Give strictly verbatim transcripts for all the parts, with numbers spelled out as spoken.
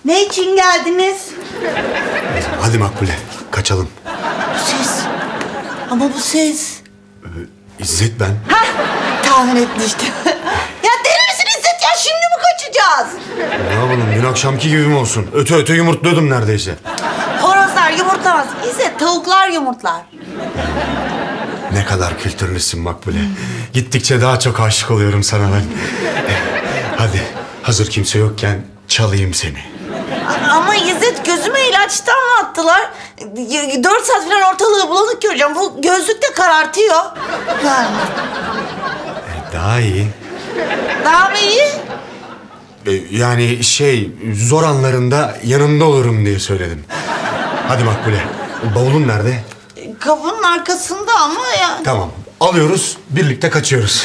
Ne için geldiniz? Hadi Makbule, kaçalım. Bu ses. Ama bu ses. Ee, İzzet ben. Hah, tahmin etmiştim. Ya deli misin İzzet ya? Şimdi mi kaçacağız? Ne yapalım, dün akşamki gibi mi olsun? Öte öte yumurtluyordum neredeyse. Horozlar yumurtlamaz. İzzet, tavuklar yumurtlar. Ne kadar kültürlüsün Makbule. Gittikçe daha çok aşık oluyorum sana ben. Hadi, hazır kimse yokken çalayım seni. Ama İzzet, gözüme ilaç damlattılar. Dört saat falan ortalığı bulanık göreceğim. Bu gözlük de karartıyor. Yani. E, daha iyi. Daha mı iyi? E, yani şey, zor anlarında yanında olurum diye söyledim. Hadi Makbule, bavulun nerede? Kapının arkasında ama ya. Tamam, alıyoruz, birlikte kaçıyoruz.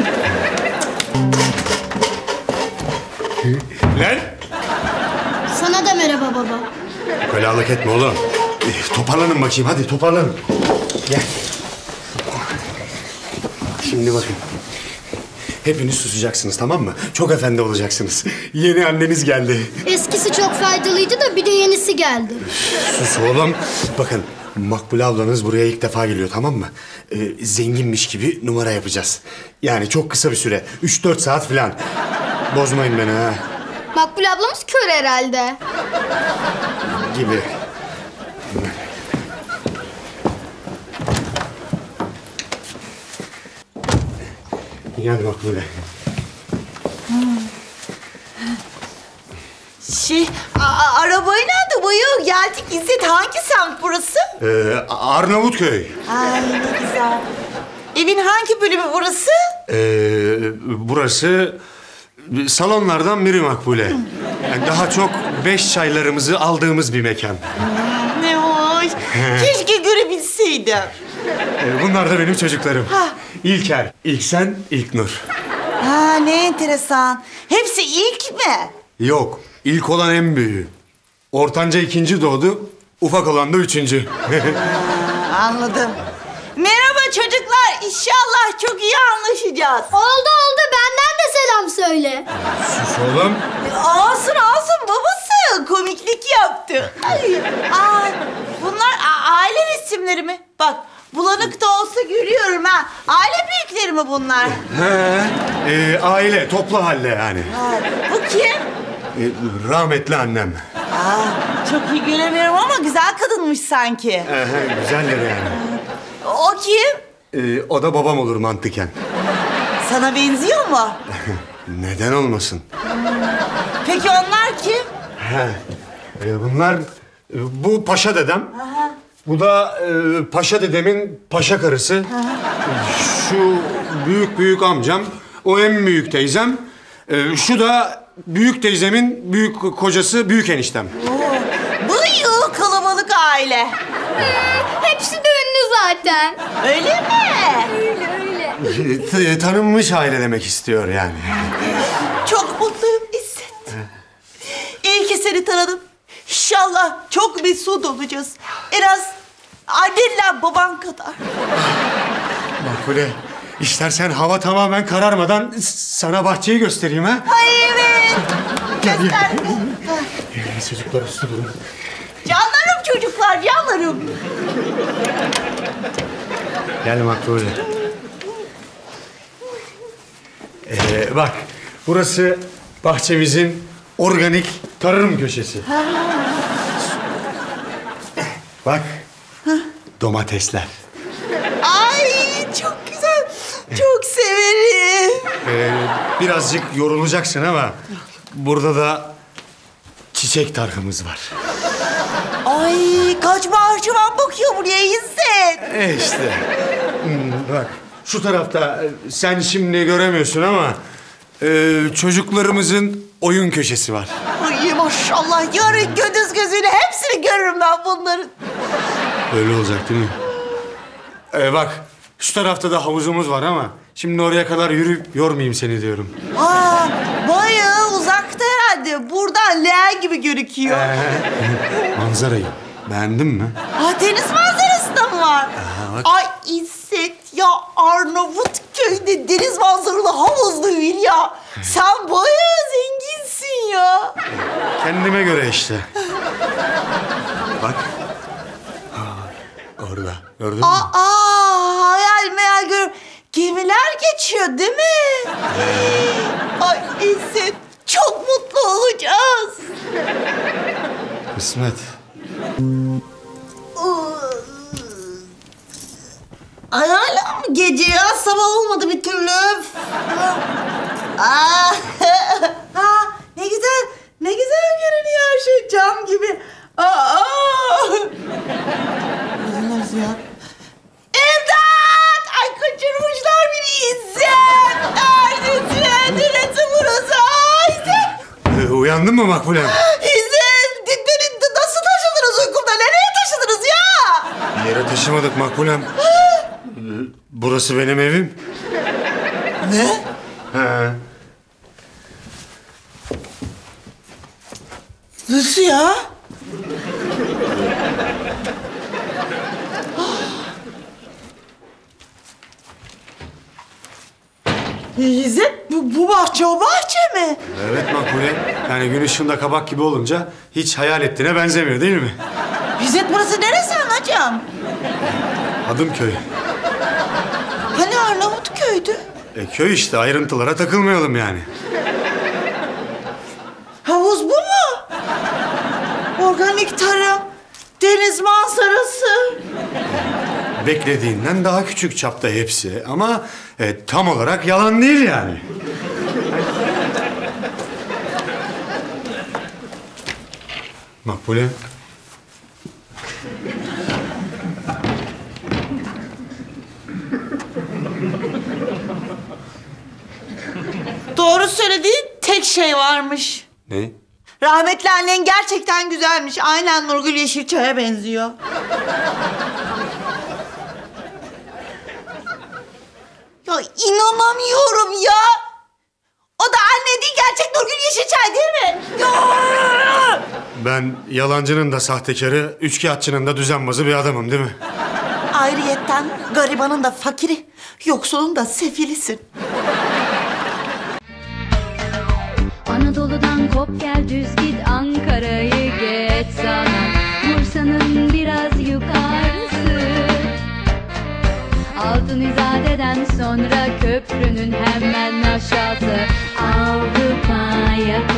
Lan! Sana da merhaba baba. Ukalalık etme oğlum. E, toparlanın bakayım, hadi toparlanın. Gel. Şimdi bakın. Hepiniz susacaksınız, tamam mı? Çok efendi olacaksınız. Yeni anneniz geldi. Eskisi çok faydalıydı da bir de yenisi geldi. Sus oğlum. Bakın, Makbule ablanız buraya ilk defa geliyor, tamam mı? Ee, zenginmiş gibi numara yapacağız. Yani çok kısa bir süre. Üç dört saat falan. Bozmayın beni ha. Makbule ablamız kör herhalde. Gibi. Gel Makbule. Şey, a- arabayı nerede bayıl? Geldik İzzet. Hangi semt burası? Ee, Arnavutköy. Ay ne güzel. Evin hangi bölümü burası? Ee, burası salonlardan biri Makbule. Yani daha çok beş çaylarımızı aldığımız bir mekan. Ne hoş. Keşke görebilseydim. Ee, bunlar da benim çocuklarım. Ha. İlker, İlksen, İlknur. Ha, ne enteresan. Hepsi ilk mi? Yok, ilk olan en büyüğü. Ortanca ikinci doğdu, ufak olan da üçüncü. Ha, anladım. Merhaba çocuklar. İnşallah çok iyi anlaşacağız. Oldu oldu, benden de selam söyle. Sus oğlum. Alsın alsın babası. Komiklik yaptı. Ay, ay, bunlar a- aile resimleri mi? Bak, bulanık da olsa görüyorum ha. Aile büyükleri mi bunlar? He, e, aile, toplu halde yani. Ha, bu kim? E, rahmetli annem. Aa, çok iyi göremiyorum ama güzel kadınmış sanki. Ee, güzeldir yani. O kim? E, o da babam olur mantıken. Sana benziyor mu? Neden olmasın? Peki onlar kim? He, e, bunlar, e, bu paşa dedem. Aha. Bu da e, paşa dedemin paşa karısı. Şu büyük büyük amcam, o en büyük teyzem. E, şu da büyük teyzemin büyük kocası, büyük eniştem. Oo, bu yuh kalabalık aile. Hepsi de ünlü zaten. Öyle mi? Öyle öyle. T- tanınmış aile demek istiyor yani. Çok mutluyum İzzet. İyi ki seni tanıdım. İnşallah çok mesut olacağız. En az annenle baban kadar. Makbule, istersen hava tamamen kararmadan sana bahçeyi göstereyim ha. Ay evet. Göster. Ee, çocuklar üstü durun. Canlarım çocuklar, canlarım. Gel Makbule. Ee, bak, burası bahçemizin organik tarım köşesi. Bak, domatesler. Ay çok güzel. Çok severim. Ee, birazcık yorulacaksın ama burada da çiçek tarhımız var. Ay kaç bahçıvan bakıyor buraya İzzet. E işte. Hmm, bak, şu tarafta e, sen şimdi göremiyorsun ama e, çocuklarımızın oyun köşesi var. Ay maşallah, yarın gödüz gözüyle hepsini görürüm ben bunların. Öyle olacak değil mi? Ee, bak, şu tarafta da havuzumuz var ama şimdi oraya kadar yürüyüp yormayayım seni diyorum. Aa, bayağı uzakta herhalde. Buradan leğen gibi gözüküyor. Ee, manzarayı beğendin mi? Aa, deniz manzarası da mı var? bak. Ay İzzet ya, Arnavutköy'de deniz manzaralı havuzlu villa. Sen bayağı zenginsin ya. Kendime göre işte. Bak. Ha, orada. Gördün mü? Aa, aa hayal meyal gör. Gemiler geçiyor değil mi? Ay İzzet, çok mutlu olacağız. Kısmet. Ay hala mı gece ya? Sabah olmadı bir türlü. Aa, ha, ne güzel, ne güzel görünüyor her şey cam gibi. Aa, Kızınız ya. İmdat! Ay kaçırmışlar beni İzzet. Neredesin? Neresi burası? Ay İzzet! Ee, uyandın mı Makbule? İzzet! Beni nasıl taşıdınız uykumda? Nereye taşıdınız ya? Bir yere taşımadık Makbulem. Ee, burası benim evim. Ne? He. Nasıl ya? İzzet, bu, bu bahçe o bahçe mi? Evet Makbule. Yani gün ışığında kabak gibi olunca hiç hayal ettiğine benzemiyor değil mi? İzzet, burası neresi anacığım? Adımköy. Hani Arnavutköy'dü? E, köy işte, ayrıntılara takılmayalım yani. Havuz bu mu? Organik tarım, deniz manzarası. Beklediğinden daha küçük çapta hepsi ama e, tam olarak yalan değil yani. Makbule. Doğru söylediğin tek şey varmış. Ne? Rahmetli annen gerçekten güzelmiş. Aynen Nurgül Yeşilçay'a benziyor. Ya inanamıyorum ya. O da anne değil, gerçek Nurgül Yeşilçay değil mi? Ya! Ben yalancının da sahtekarı, üçkağıtçının da düzenbazı bir adamım değil mi? Ayrıyetten garibanın da fakiri, yoksulun da sefilisin. Anadolu'dan kop gel düz git, Ankara'yı geç sana, Bursa'nın biraz yukarısı. Altın İzade'den sonra köprünün hemen aşağısı. Avrupa yakası.